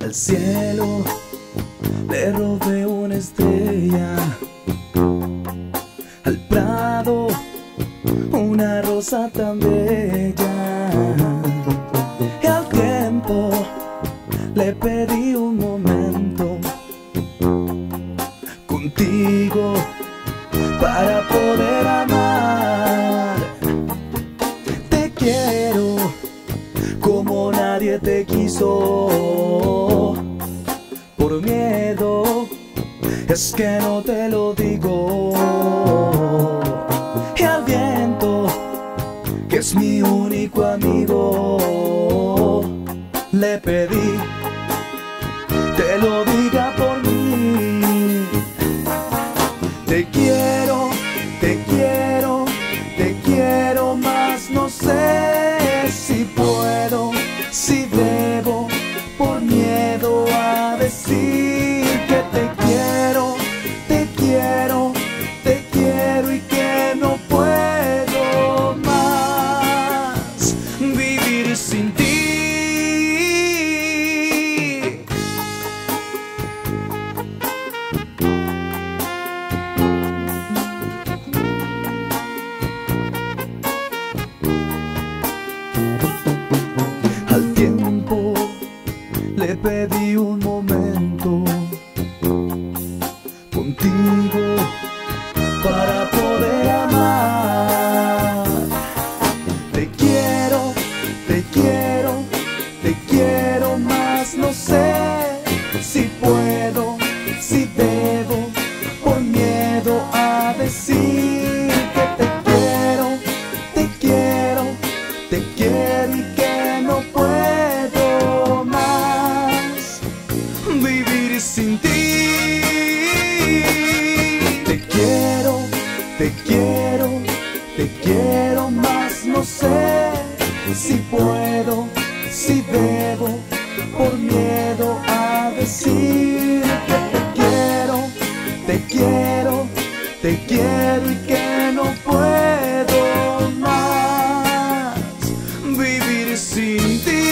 Al cielo le robé una estrella, al prado una rosa tan bella, y al tiempo le pedí un momento contigo para poder amar. Te quiero como nadie te quiso. Por miedo es que no te lo digo. Y al viento, que es mi único amigo, le pedí te lo diga por mí. Te quiero, te quiero, te quiero más. No sé si puedo, si debo, por miedo a decir que te quiero, te quiero, te quiero, y que no puedo más vivir sin ti. Al tiempo le pedí un momento contigo para poder amar. Te quiero, te quiero, te quiero más. No sé si puedo, si debo, por miedo a decir que te quiero, te quiero, te quiero, y que no puedo más vivir sin ti. Te quiero, te quiero, te quiero más. No sé si puedo, si debo, por miedo a decir que te quiero, te quiero, te quiero, y que no puedo más vivir sin ti.